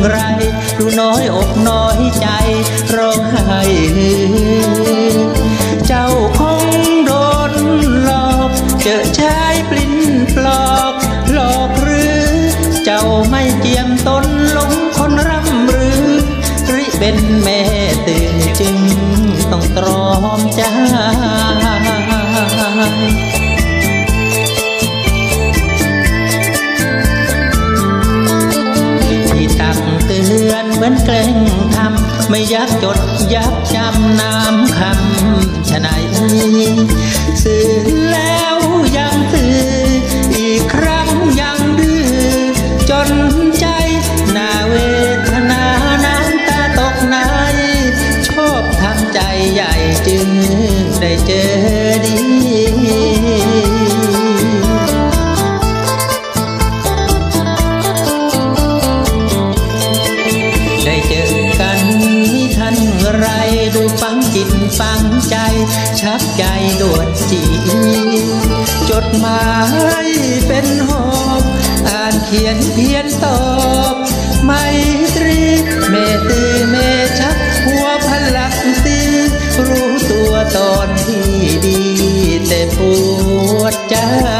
ไรดูน้อยอกน้อยใจร้องไห้เจ้าคงโดนหลอกเจอชายปลิ้นปลอกหลอกหรือเจ้าไม่เจียมตนลงคนร่ำหรือริเป็นแม่ตื่นจึงต้องตรอมใจที่ตักเตือนเหมือนแกล้งทำไม่ยักจดยักจำน้ำคำฉะไหนสื่อแล้วยังตื่นอีกครั้งยังดื้อจนใจน่าเวทนาน้ำตาตกในชอบทำใจใหญ่จึงได้เจอดีได้เจอกันมิทันไรดูฟังจิตฟังใจชักใจโดดจีจดหมายเป็นหอบอ่านเขียนเพียนตอบไมตรีเมตือเมชักหัวพลักตีรู้ตัวตอนที่ดีแต่ปวดใจ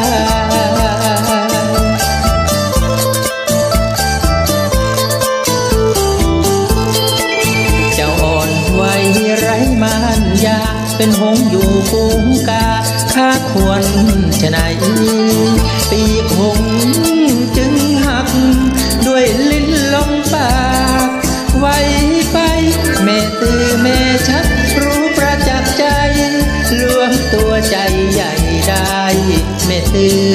เจ้าอ่อนไหวไร้มารยาเป็นหงส์อยู่ฝูงกาข้าควรชะไหนปีกหงส์จึงหักด้วยลิ้นลมปากไว้ไปแม่ตื่อแม่ชักรู้ประจักษ์ใจลวงตัวใจใหญ่ได้แม่ตื่อ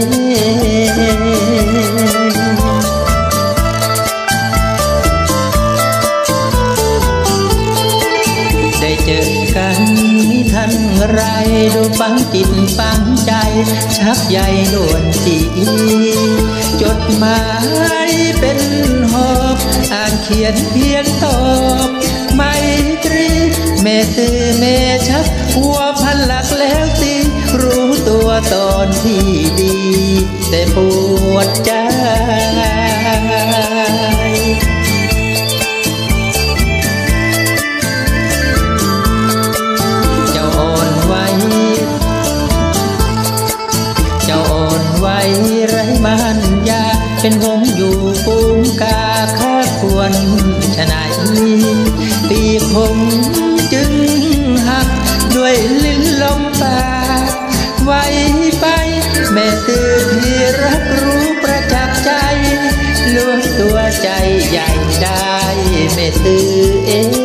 ได้เจอกันมิทันไรดูฟังจิตฟังใจชักใยด่วนจีจดหมายเป็นหอบอ่านเขียนเพียนตอบไมตรีแม่ตื่อแม่ชักหัวพันหลักแล้วสิรู้ตัวตอนที่ดีแต่ปวดใจไร้มารยาเป็นหงส์อยู่ฝูงกาข้าควรชะไหนปีกหงส์จึงหักด้วยลิ้นลมปากไว้ไปแม่ตื่นที่รักรู้ประจักษ์ใจลวงตัวใจใหญ่ได้แม่ตื่น